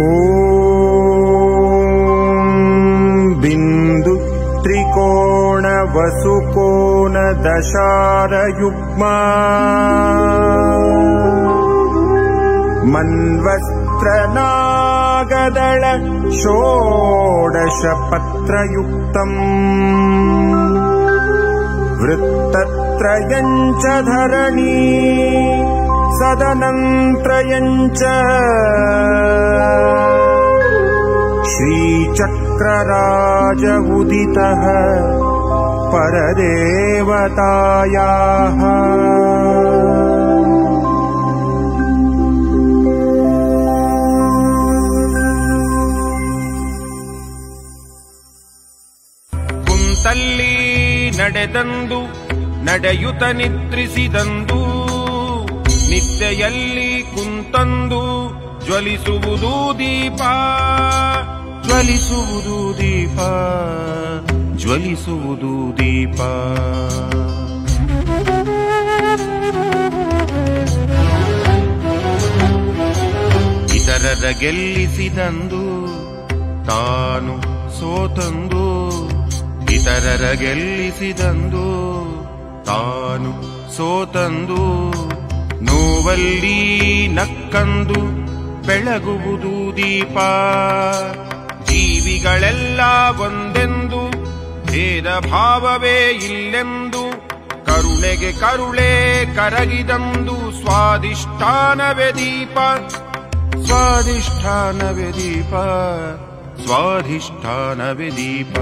बिंदु त्रिकोण वसुकोन दशार युग्मा मन्वस्त्र नागदळ षोडश पत्रयुक्तम् वृत्तत्रयञ्च धरणी सदनंत्रयञ्च श्रीचक्रराज उदितः परदेवतायाः ಕುಂತಲ್ಲಿ ನಡೆದಂದು ನಡೆಯುತ್ತ ನಿದ್ರಿಸಿದಂದು ನಿತ್ಯೆಯಲ್ಲಿ ಕುಂತಂದು ಜ್ವಲಿಸುವುದು ದೀಪ ಜ್ವಲಿಸುವುದು ದೀಪ ಜ್ವಲಿಸುವುದು ದೀಪ ಇತರರ ಗೆಲ್ಲಿಸಿದಂದು ತಾನು ಸೋತಂದು ಇತರರ ಗೆಲ್ಲಿಸಿದಂದು ತಾನು ಸೋತಂದು ನೋವಲ್ಲಿ ನಕ್ಕಂದು ಬೆಳಗುವುದು ದೀಪ ಜೀವಿಗಳೆಲ್ಲ ಒಂದೆಂದು ಭೇದ ಭಾವವೇ ಇಲ್ಲೆಂದು ಕರುಣೆಗೆ ಕರುಳೇ ಕರಗಿದಂದು ಸ್ವಾಧಿಷ್ಠಾನವೇ ದೀಪ ಸ್ವಾಧಿಷ್ಠಾನವೇ ದೀಪ ಸ್ವಾಧಿಷ್ಠಾನವೇ ದೀಪ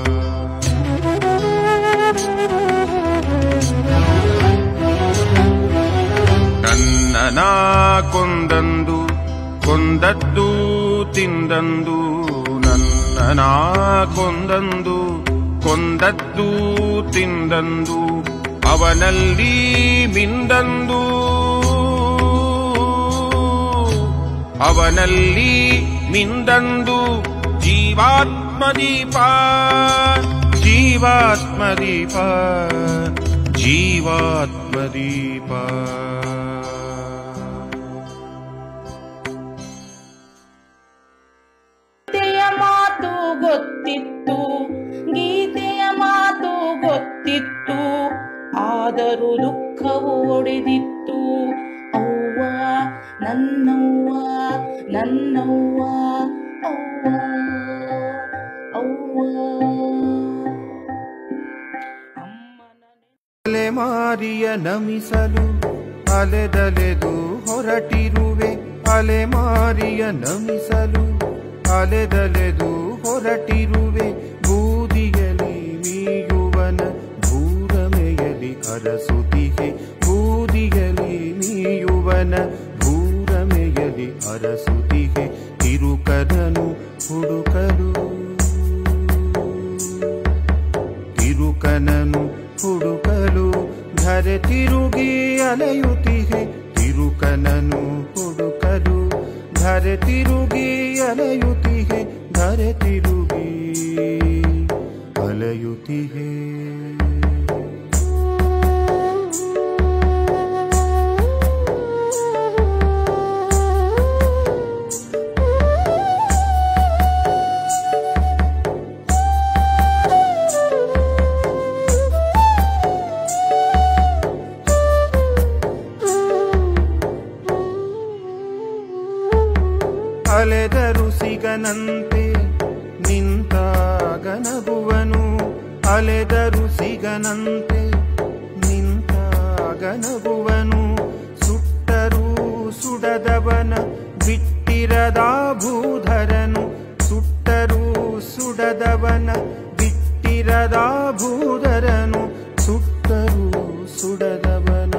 ನನ್ನನ ಕೊಂದಂದು ಕೊಂದದ್ದು ತಿಂದಂದು ನನ್ನನ ಕೊಂದಂದು ಕೊಂದದ್ದು ತಿಂದಂದು ಅವನಲ್ಲಿ ಮಿಂದಂದು ಅವನಲ್ಲಿ ಮಿಂದಂದು ಜೀವಾತ್ಮದೀಪ ಜೀವಾತ್ಮದೀಪ ಜೀವಾತ್ಮದೀಪ ಮಾತು ಗೊತ್ತಿತ್ತು ಗೀತೆಯ ಮಾತು ಗೊತ್ತಿತ್ತು ಆದರೂ ದುಃಖವು ಒಡೆದಿತ್ತು ಅವ್ವ ನನ್ನವ್ವ ನನ್ನವ್ವ ಅವ್ವ ಅವ್ವ ಅಲೆಮಾರಿಯ ನಮಿಸಲು ಅಲೆದಲೆದು ಹೊರಟಿರುವೆ ಅಲೆಮಾರಿಯ ನಮಿಸಲು ಅಲೆದಲೆದು ಹೊರಟಿರುವೆ ಬೂದಿಯಲಿ ಮೀಯುವನ ಭೂರಮೆಯಲಿ ಅರಸುತ್ತಿಗೆ ಬೂದಿಯಲಿ ಮೀಯುವನ ಭೂರಮೆಯಲಿ ಅರಸುತ್ತಿಗೆ ತಿರುಕನನು ಹುಡುಕಲು ತಿರುಕನನು ಹುಡುಕಲು ಧರೆ ತಿರುಗಿ ಅಲೆಯುತ್ತಿಗೆ ತಿರುಕನನು ಹುಡುಕಲು ಧರೆ ತಿರುಗಿ ಅಲೆಯುತ್ತಿಗೆ ಧರೆ ತಿರುಗಿ ಅಲೆಯುತ್ತಿಗೆ ಅಲೆದರು ಸಿಗನಂತೆ ನಿಂತಾಗ ನಗುವನು ಅಲೆದರು ಸಿಗನಂತೆ ನಿಂತಾಗ ನಗುವನು ಸುಟ್ಟರೂ ಸುಡದವನ ಬಿಟ್ಟಿರದ ಭೂಧರನು ಸುಟ್ಟರೂ ಸುಡದವನ ಬಿಟ್ಟಿರದ ಭೂಧರನು ಸುಟ್ಟರೂ ಸುಡದವನ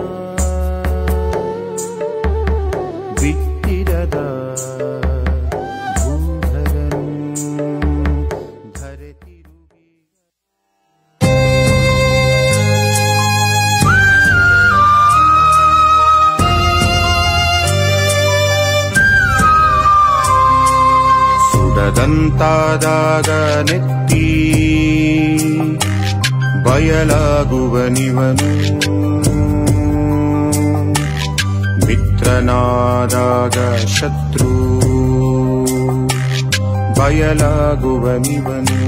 ಬಿಟ್ಟಿರದ ದಂತಾದಾಗ ನೆತ್ತಿ ಬಯಲಾಗುವನಿವನು ಮಿತ್ರನಾದಾಗ ಶತ್ರು ಬಯಲಾಗುವನಿವನು.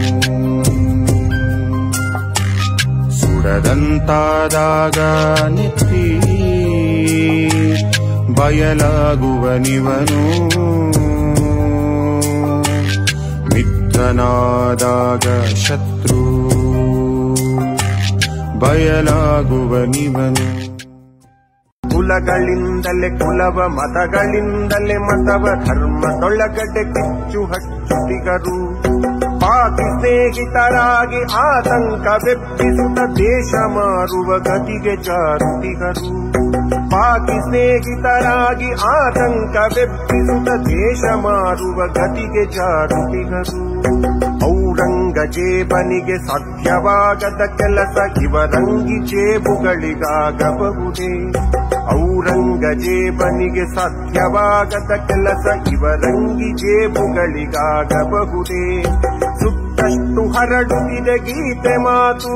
ಸುಡದಂತಾದಾಗ ನೆತ್ತಿ ಬಯಲಾಗುವನಿವನು. ಮಿತ್ರನಾದಾಗ ಶತ್ರು ಬಯಲಾಗುವನಿವನು. ಕುಲಗಳಿಂದಲೇ ಕುಲವ, ಮತಗಳಿಂದಲೇ ಮತವ, ಧರ್ಮದೊಳಗಡೆ ಕಿಚ್ಚು ಹಚ್ಚುತಿಗರು. ಪಾಪಿ ಸ್ನೇಹಿತರಾಗಿ ಆತಂಕವೆಬ್ಬಿಸುತ್ತ ದೇಶ ಮಾರುವ ಗತಿಗೆ ಜಾರುತಿಗರು. ಪಾಪಿ ಸ್ನೇಹಿತರಾಗಿ ಆತಂಕವೆಬ್ಬಿಸುತ್ತ ದೇಶ ಮಾರುವ ಗತಿಗೆ ಜಾರುತಿಗರು. ಔರಂಗಜೇಬನಿಗೆ ಸಾಧ್ಯವಾಗದ ಕೆಲಸ ಇವರಂಗಿ ಜೇಬುಗಳಿಗಾಗಬಹುದೇ? ಔರಂಗಜೇಬನಿಗೆ ಸಾಧ್ಯವಾಗದ ಕೆಲಸ ಇವರಂಗಿ ಜೇಬುಗಳಿಗಾಗಬಹುದೇ? ಸುತ್ತಷ್ಟು ಹರಡುತ್ತಿದೆ ಗೀತೆ ಮಾತು,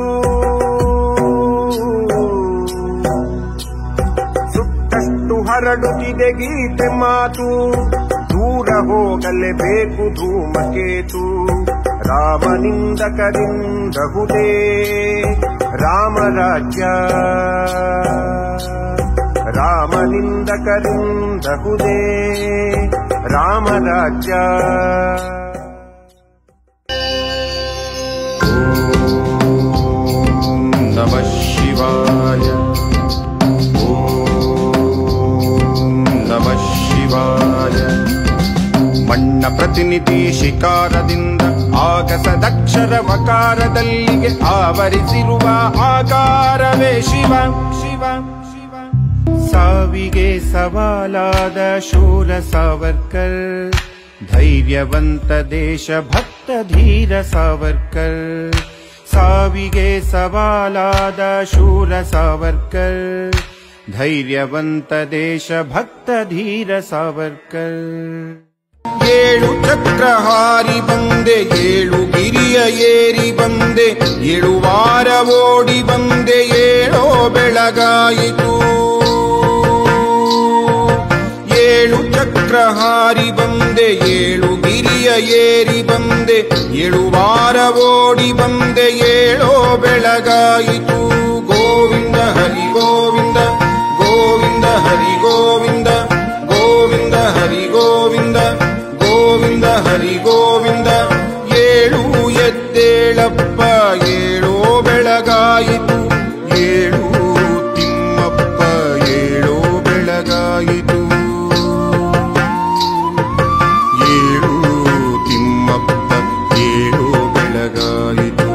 ಸುತ್ತಷ್ಟು ಹರಡುತ್ತಿದೆ ಗೀತೆ ಮಾತು. ದೂರ ಹೋಗಲೇಬೇಕು ಧೂಮಕೇತು. ರಾಮನಿಂದಕರಿಂದಹುದೇ ರಾಮರಾಜ್ಯ, ರಾಮನಿಂದಕರಿಂದಹುದೇ ರಾಮರಾಜ್ಯ. ಓಂ ನಮಃ ಶಿವಾಯ. ಓಂ ನಮಃ ಶಿವಾಯ. ಮಣ್ಣ ಪ್ರತಿನಿಧಿ ಶಿಕಾರದಿಂದ ಆಗಸದಕ್ಷರ ವಕಾರದಲ್ಲಿಗೆ ಆವರಿಸಿರುವ ಆಕಾರವೇ ಶಿವ ಶಿವ ಶಿವ. ಸಾವಿಗೆ ಸವಾಲಾದ ಶೂರ ಸಾವರ್ಕರ್, ಧೈರ್ಯವಂತ ದೇಶಭಕ್ತ ಧೀರ ಸಾವರ್ಕರ್. ಸಾವಿಗೆ ಸವಾಲಾದ ಶೂರ ಸಾವರ್ಕರ್, ಧೈರ್ಯವಂತ ದೇಶಭಕ್ತ ಧೀರ ಸಾವರ್ಕರ್. ಏಳು ಚಕ್ರ ಹಾರಿ ಬಂದೆ, ಏಳು ಗಿರಿಯ ಏರಿ ಬಂದೆ, 7 ವಾರ ಓಡಿ ಬಂದೆ, 7 ಬೆಳಗಾಯಿತು. 7 ಚಕ್ರ ಹಾರಿ ಬಂದೆ, 7 ಗಿರಿಯ ಏರಿ ಬಂದೆ, 7 ವಾರ ಓಡಿ ಬಂದೆ, 7 ಬೆಳಗಾಯಿತು. ಗೋವಿಂದ ಹರಿ ಗೋವಿಂದ, ಗೋವಿಂದ ಹರಿ ಗೋವಿಂದ, ಗೋವಿಂದ ಹರಿ ಗೋವಿಂದ, ಗೋವಿಂದ ಹರಿ ಗೋವಿಂದ. 7 ಎದ್ದೇಳಪ್ಪ, 7 ಬೆಳಗಾಯಿತು. 7 ತಿಮ್ಮಪ್ಪ, 7 ಬೆಳಗಾಯಿತು. 7 ತಿಮ್ಮಪ್ಪ, 7 ಬೆಳಗಾಯಿತು.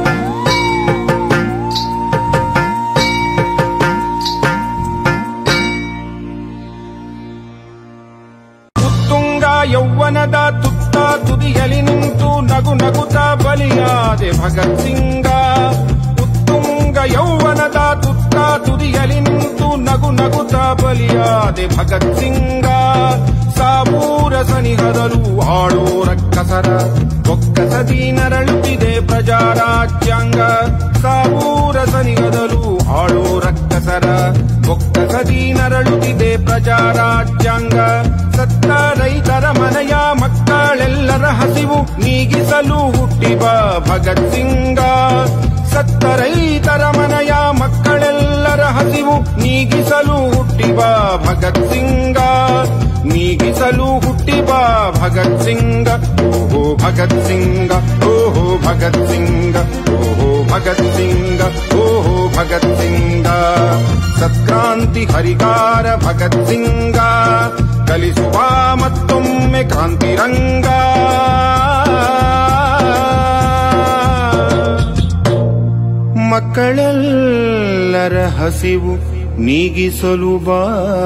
ಉತ್ತುಂಗ ಯೌವನದ ತುತ್ತ ತುದಿಯಲಿ ನಿಂತು ನಗು ನಗುತ್ತಾ ಬಲಿಯಾದೆ ಭಗತ್ ಸಿಂಗ. ಉತ್ತುಂಗ ಯೌವನದ ತುತ್ತ ತುದಿಯಲಿ ನಿಂತು ನಗು ನಗುತ್ತಾ ಬಲಿಯಾದೆ ಭಗತ್ ಸಿಂಗ. ಸಾಬೂರ ಸನಿಹದಲು ಆಳೋ ರಕ್ಕಸರ ಬೊಕ್ಕಸದಿ ನರಳುತ್ತಿದೆ ಪ್ರಜಾರಾಜ್ಯಾಂಗ. ಸಾಬೂರ ಸನಿಹದಲು ಆಳೋ ರಕ್ಕಸರ ಬೊಕ್ಕಸದಿ ನರಳುತ್ತಿದೆ ಪ್ರಜಾರಾಜ್ಯಾಂಗ. ಸತ್ತ ರೈತರ ಮನೆಯ ಮಕ್ಕಳೆಲ್ಲರ ಹಸಿವು ನೀಗಿಸಲು ಹುಟ್ಟಿಬ ಭಗತ್ ಸಿಂಗ. ಸತ್ತ ರೈತರ ಮನೆಯ ಮಕ್ಕಳೆಲ್ಲರ ಹಸಿವು ನೀಗಿಸಲು ಹುಟ್ಟಿಬ ಭಗತ್ ಸಿಂಗ. ನೀಗಿಸಲು ಹುಟ್ಟಿಬ ಭಗತ್ ಸಿಂಗ. ಓಹೋ ಭಗತ್ ಸಿಂಗ, ಓಹೋ ಭಗತ್ ಸಿಂಗ, ಓಹೋ ಭಗತ್ ಸಿಂಗ, ಓಹೋ ಭಗತ್ ಸಿಂಗ. ಸತ್ಕ್ರಾಂತಿ ಹರಿಕಾರ ಭಗತ್ ಸಿಂಗ, ಕಲಿಸುವ ಮತ್ತೊಮ್ಮೆ ಕ್ರಾಂತಿರಂಗ. ಮಕ್ಕಳೆಲ್ಲರ ಹಸಿವು ನೀಗಿಸಲು ಬಾ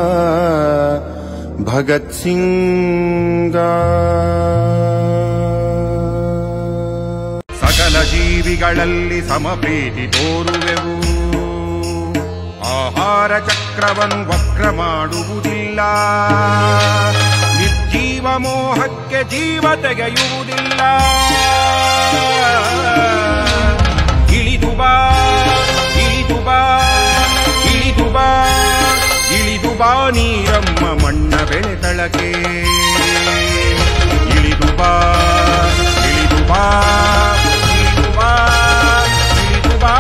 ಭಗತ್ ಸಿಂಗ. ಸಕಲ ಜೀವಿಗಳಲ್ಲಿ ಸಮಪ್ರೀತಿ ತೋರುವೆವು, ಆಹಾರ ಚಕ್ರವನ್ನು ವಕ್ರ ಮಾಡುವುದಿಲ್ಲ. ನಿರ್ಜೀವ ಮೋಹಕ್ಕೆ ಜೀವ ತೆಗೆಯುವುದಿಲ್ಲ. ಇಳಿದು ಬಾ, ಇಳಿದು ಬಾ, ಇಳಿದು ಬಾ, ಇಳಿದು ಬಾ ನೀರಮ್ಮ ಮಣ್ಣ ಬೆಳೆತಳಕೆ. ಇಳಿದು ಬಾ, ಬಾ ಇಳಿದು ಬಾ ಇಳಿದು ಬಾ.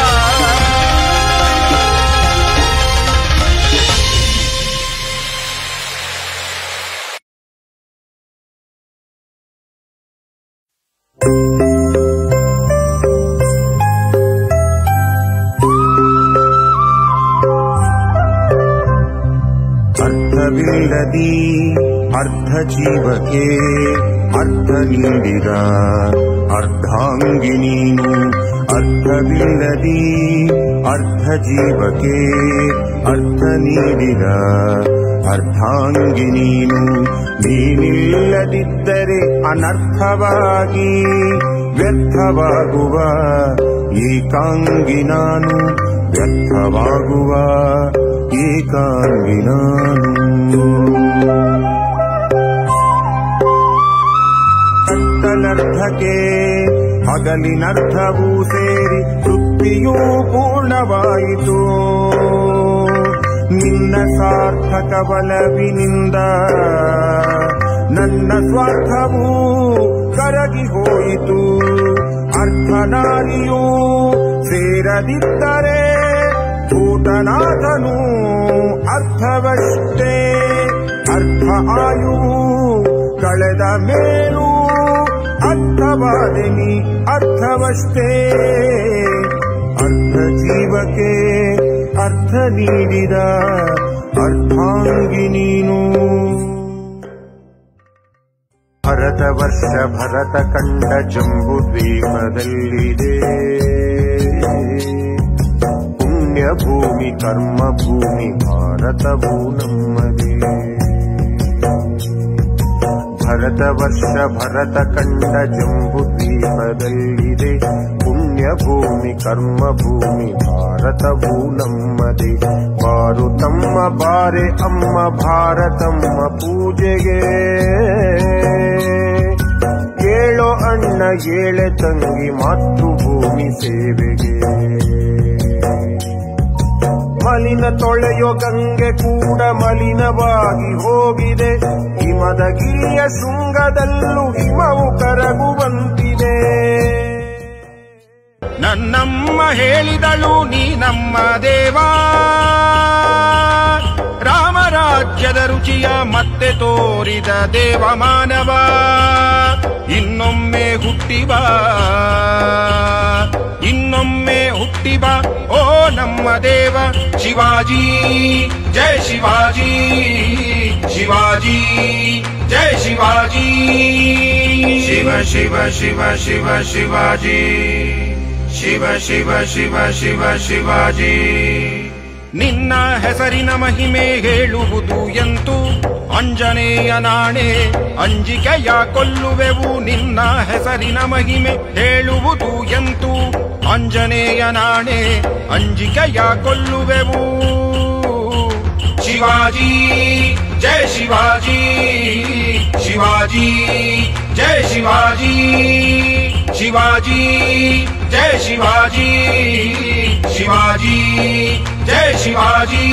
ಅರ್ಥವಿಲ್ಲದಿ ಅರ್ಧ ಜೀವಕ್ಕೆ ಅರ್ಥ ನೀಡಿದ ಅರ್ಧಾಂಗಿ ನೀನು. ಅರ್ಥವಿಲ್ಲದಿ ಅರ್ಧ ಜೀವಕ್ಕೆ ಅರ್ಥ ನೀಡಿದ ಅರ್ಧಾಂಗಿ ನೀನು. ನೀನಿಲ್ಲದಿದ್ದರೆ ಅನರ್ಥವಾಗಿ ವ್ಯರ್ಥವಾಗುವ ಏಕಾಂಗಿ ನಾನು. ವ್ಯರ್ಥವಾಗುವ ಏಕಾಂಗಿ ನಾನು. ಕತ್ತಲರ್ಥಕ್ಕೆ ಹಗಲಿನರ್ಥವೂ ಸೇರಿ ತೃಪ್ತಿಯೂ ಪೂರ್ಣವಾಯಿತು. ನಿನ್ನ ಸಾರ್ಥಕ ಬಲವಿನಿಂದ ನನ್ನ ಸ್ವಾರ್ಥವೂ ಕರಗಿ ಹೋಯಿತು. ಅರ್ಥನಾಲಿಯೂ ಸೇರದಿದ್ದರೆ ಭೂತನಾಥನು ಅರ್ಥವಷ್ಟೇ. ಅರ್ಥ ಆಯುವು ಕಳೆದ ಮೇಲೂ ಅರ್ಥವಾದೆನಿ ಅರ್ಥವಷ್ಟೇ. ಅರ್ಥ ಜೀವಕ್ಕೆ ಅರ್ಥ ನೀಡಿದ ಅರ್ಧಾಂಗಿ ನೀನು. ಭರತ ವರ್ಷ ಭರತ ಕಂಡ ಜಂಬು ದ್ವೀಪದಲ್ಲಿದೆ ಪುಣ್ಯ ಭೂಮಿ ಕರ್ಮ ಭೂಮಿ ಭಾರತವೂ ನಮ್ಮದೇ. ಭರತ ವರ್ಷ ಭರತ ಕಂಡ ಜಂಬು ದ್ವೀಪದಲ್ಲಿದೆ ಪುಣ್ಯ ಭೂಮಿ ಕರ್ಮ ಭೂಮಿ ಭಾರತವೂ ನಮ್ಮದೇ. ಬಾರು ತಮ್ಮ ಬಾರೆ ಅಮ್ಮ ಭಾರತಮ್ಮ ಪೂಜೆಗೆ. ಏಳೋ ಅಣ್ಣ ಏಳೆ ತಂಗಿ ಮಾತೃಭೂಮಿ ಸೇವೆಗೆ. ಮಲಿನ ತೊಳೆಯೋ ಗಂಗೆ ಕೂಡ ಮಲಿನವಾಗಿ ಹೋಗಿದೆ. ಹಿಮದ ಗಿರಿಯ ಶೃಂಗದಲ್ಲೂ ಹಿಮವು ಕರಗುವಂತಿದೆ. ನನ್ನಮ್ಮ ಹೇಳಿದಳು ನೀ ನಮ್ಮ ದೇವಾ. ರಾಮರಾಜ್ಯದ ರುಚಿಯ ಮತ್ತೆ ತೋರಿದ ದೇವ ಮಾನವ. ಇನ್ನೊಮ್ಮೆ ಹುಟ್ಟಿಬಾ ಇನ್ನೊಮ್ಮೆ ಹುಟ್ಟಿಬಾ ಓ ನಮ್ಮ ದೇವ ಶಿವಾಜಿ. ಜಯ ಶಿವಾಜಿ ಶಿವಾಜಿ ಜಯ ಶಿವಾಜಿ. ಶಿವ ಶಿವ ಶಿವ ಶಿವ ಶಿವಾಜಿ ಶಿವ ಶಿವ ಶಿವ ಶಿವ ಶಿವಾಜಿ. ನಿನ್ನ ಹೆಸರಿನ ಮಹಿಮೆ ಹೇಳುವುದು ಎಂತು ಅಂಜನೇಯ ನಾಣೆ ಅಂಜಿಕೆಯ ಕೊಲ್ಲುವೆವು. ನಿನ್ನ ಹೆಸರಿನ ಮಹಿಮೆ ಹೇಳುವುದು ಎಂತು ಅಂಜನೇಯ ನಾಣೆ ಅಂಜಿಕೆಯ ಕೊಲ್ಲುವೆವು. ಶಿವಾಜಿ ಜಯ ಶಿವಾಜಿ ಶಿವಾಜಿ ಜಯ ಶಿವಾಜಿ. ಶಿವಾಜಿ ಜಯ ಶಿವಾಜಿ ಶಿವಾಜಿ ಜಯ ಶಿವಾಜಿ.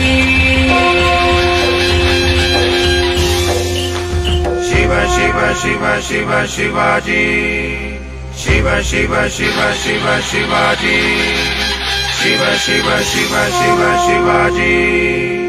ಶಿವ ಶಿವ ಶಿವ ಶಿವ ಶಿವಾಜಿ ಶಿವ ಶಿವ ಶಿವ ಶಿವ ಶಿವಾಜಿ ಶಿವ ಶಿವ ಶಿವ ಶಿವ ಶಿವಾಜಿ.